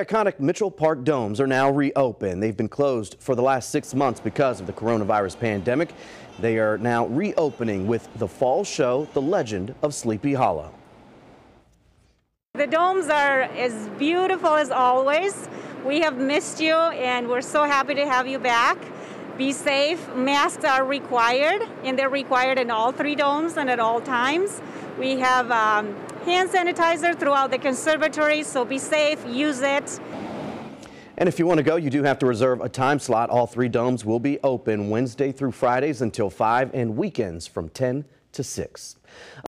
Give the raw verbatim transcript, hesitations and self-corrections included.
Iconic Mitchell Park domes are now reopened. They've been closed for the last six months because of the coronavirus pandemic. They are now reopening with the fall show, The Legend of Sleepy Hollow. The domes are as beautiful as always. We have missed you and we're so happy to have you back. Be safe. Masks are required, and they're required in all three domes and at all times. We have um, hand sanitizer throughout the conservatory, so be safe, use it. And if you want to go, you do have to reserve a time slot. All three domes will be open Wednesday through Fridays until five and weekends from ten to six.